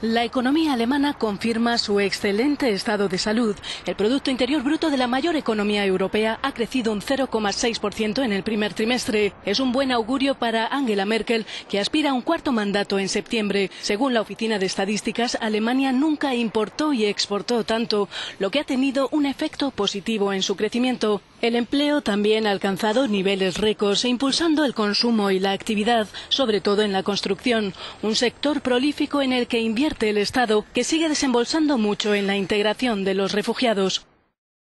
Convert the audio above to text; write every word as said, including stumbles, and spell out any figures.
La economía alemana confirma su excelente estado de salud. El Producto Interior Bruto de la mayor economía europea ha crecido un cero coma seis por ciento en el primer trimestre. Es un buen augurio para Angela Merkel, que aspira a un cuarto mandato en septiembre. Según la Oficina de Estadísticas, Alemania nunca importó y exportó tanto, lo que ha tenido un efecto positivo en su crecimiento. El empleo también ha alcanzado niveles récords, impulsando el consumo y la actividad, sobre todo en la construcción, un sector prolífico en el que invierte el Estado, que sigue desembolsando mucho en la integración de los refugiados.